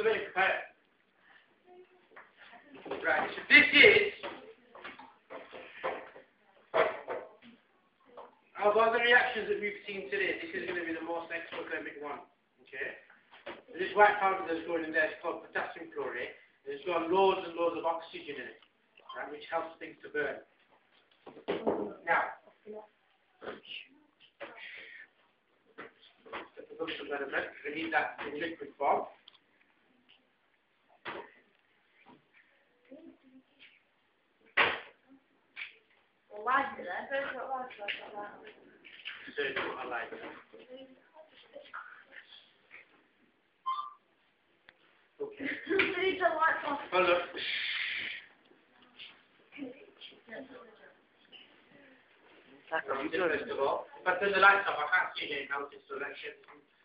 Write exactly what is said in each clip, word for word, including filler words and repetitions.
so very quiet. Right, so this is of all the reactions that we've seen today, this is going to be the most exothermic one. Okay? This white powder that's going in there is called potassium chlorate. It's got loads and loads of oxygen in it, right, which helps things to burn. Now, we need that in liquid form. Well, light it then. Don't put light like that. So you put a light. Okay. We need the lights off. Well, look. First of all, if I turn the lights off, I can't see any melted, so that shit.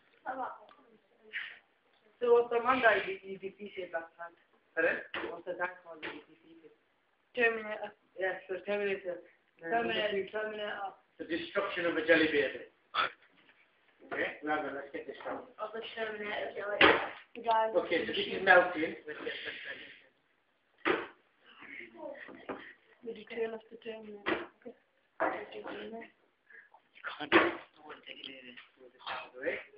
So what's the one that you defeated last time? Pardon? What's the dark one that you defeated? Terminator. Yes, so Terminator. Terminator. Terminator. The destruction of a jelly baby. Okay, now then, let's get this done. Of the Terminator jelly. Okay, so this is melting. Let's get this ready. Would you turn off the Terminator? You can't do it. I want to take it in. Move this out of the way.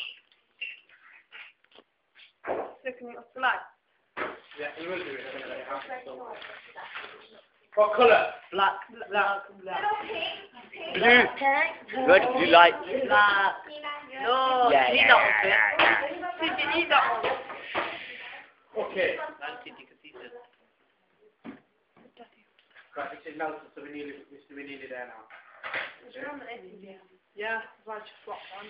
Flicking it off the light. Yeah, you will do it. I'm going to let it happen. What colour? Black. Black. Black. Blue. Good. You like? Black. No, Yeah, you need yeah, that one. yeah, yeah. Did you need that one? Okay. Melted, you can see it. Right, this is melted, so we need it, so we need it there now. Okay. Yeah, I just swapped on.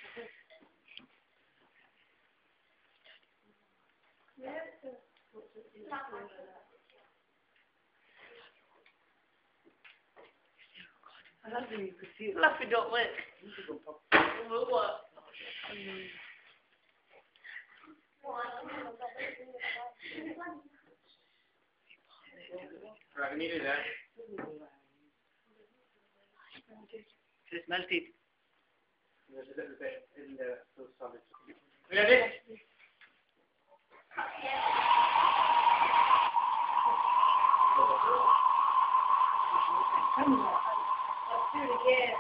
I don't think you could see it. Laugh it don't work. It will work. Right, we need it there. It's melted. There's a little bit in there, still solid. Ready? Let's do it again.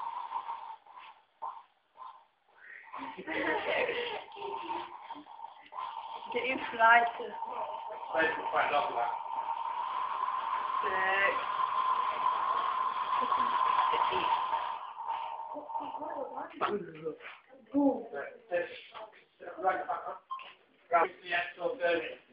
Get you lighter. Wait for quite long, that. Boom. Right, right back up. Right, yeah, so thirty.